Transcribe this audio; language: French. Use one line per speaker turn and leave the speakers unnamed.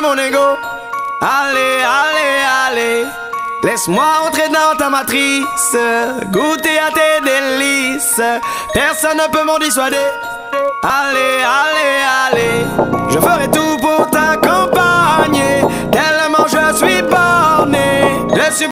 mon ego. Allez, allez, allez, laisse-moi entrer dans ta matrice, goûter à tes délices. Personne ne peut m'en dissuader. Allez, allez, allez, je ferai tout pour